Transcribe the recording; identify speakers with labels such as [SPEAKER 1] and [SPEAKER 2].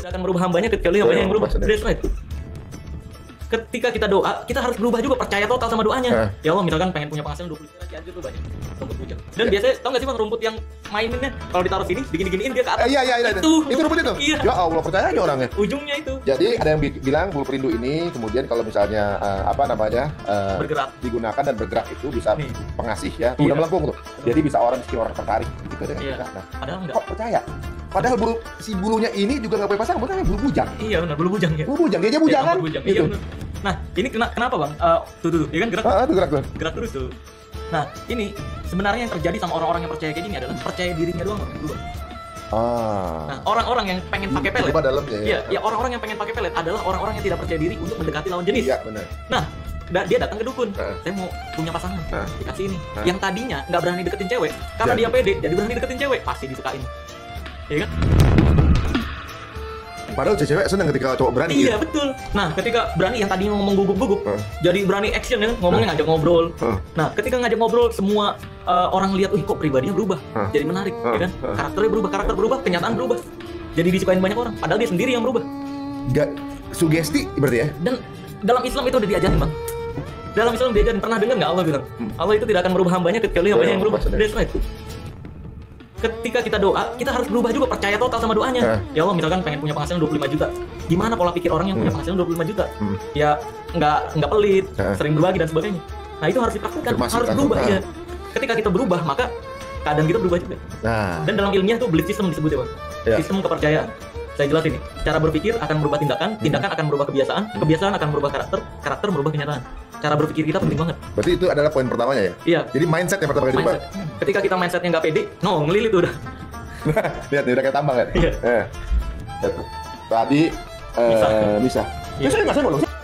[SPEAKER 1] tidak akan merubah hambanya kecuali hambanya yang berubah. That's right. Ketika kita doa, kita harus berubah juga, percaya total sama doanya. Ya Allah, misalkan pengen punya penghasilan 20 juta, cianjur tuh banyak rumput bujang. Dan biasanya tau gak sih bang, rumput yang maininnya kalau ditaruh sini, digini-giniin dia ke atas.
[SPEAKER 2] Iya. Itu rumput itu?
[SPEAKER 1] Iya.
[SPEAKER 2] Ya Allah, percaya aja orangnya.
[SPEAKER 1] Ujungnya itu.
[SPEAKER 2] Jadi ada yang bilang bulu perindu ini kemudian kalau misalnya
[SPEAKER 1] bergerak,
[SPEAKER 2] digunakan dan bergerak itu bisa pengasih ya,
[SPEAKER 1] Iya.
[SPEAKER 2] udah melengkung tuh. Jadi bisa orang tertarik gitu dengan
[SPEAKER 1] Iya.
[SPEAKER 2] kita. Nah,
[SPEAKER 1] Padahal enggak.
[SPEAKER 2] kok percaya? Padahal si bulunya ini juga nggak boleh pasang, namanya bulu bujang.
[SPEAKER 1] Iya benar, bulu bujang ya.
[SPEAKER 2] Bulu bujang, dia aja bujangan.
[SPEAKER 1] Bujang.
[SPEAKER 2] Gitu.
[SPEAKER 1] Iya benar. Nah, ini kenapa bang? Tuh, ya kan gerak.
[SPEAKER 2] Tuh gerak tuh.
[SPEAKER 1] Gerak terus tuh. Nah, ini sebenarnya yang terjadi sama orang-orang yang percaya kayak gini adalah percaya dirinya doang nggak berubah. Nah, orang-orang yang pengen pakai pelet.
[SPEAKER 2] Berubah dalamnya ya.
[SPEAKER 1] Iya, orang-orang yang pengen pakai pelet adalah orang-orang yang tidak percaya diri untuk mendekati lawan jenis.
[SPEAKER 2] Iya, benar.
[SPEAKER 1] Nah, dia datang ke dukun. Saya mau punya pasangan. Dikasih ini. Yang tadinya nggak berani deketin cewek, karena dia pede, jadi berani deketin cewek, pasti disukain. Iya kan?
[SPEAKER 2] Padahal cewek seneng ketika cowok berani.
[SPEAKER 1] Iya, betul. Nah, ketika berani yang tadinya ngomong gugup-gugup, jadi berani action ya, ngomongnya ngajak ngobrol. Nah, ketika ngajak ngobrol, semua orang lihat, kok pribadinya berubah, jadi menarik, ya kan? Karakter berubah, kenyataan berubah. Jadi disukain banyak orang, padahal dia sendiri yang berubah.
[SPEAKER 2] Gak sugesti berarti ya?
[SPEAKER 1] Dan dalam Islam itu udah diajarin bang. Dalam Islam diajarin, pernah dengar nggak Allah bilang, Allah itu tidak akan merubah hambanya kecuali hambanya yang berubah. That's right. Ketika kita doa, kita harus berubah juga, percaya total sama doanya. Ya Allah, misalkan pengen punya penghasilan 25 juta. Gimana pola pikir orang yang punya penghasilan 25 juta? Ya nggak pelit, sering berbagi dan sebagainya. Nah, itu harus dipraktikkan, harus berubah ya. Ketika kita berubah, maka keadaan kita berubah juga. Dan dalam ilmiah tuh belief system disebut ya bang. Sistem kepercayaan. Saya jelasin nih. Cara berpikir akan merubah tindakan, tindakan akan merubah kebiasaan, kebiasaan akan merubah karakter, karakter merubah kenyataan. Cara berpikir kita penting banget.
[SPEAKER 2] Berarti itu adalah poin pertamanya ya?
[SPEAKER 1] Iya.
[SPEAKER 2] Jadi mindset yang pertama kali dirubah.
[SPEAKER 1] Ketika kita mindsetnya nggak pede, ngelilit udah.
[SPEAKER 2] Lihat nih, udah kayak tambang kan?
[SPEAKER 1] Iya.
[SPEAKER 2] Tadi bisa.
[SPEAKER 1] Iya.
[SPEAKER 2] Saya nggak sih.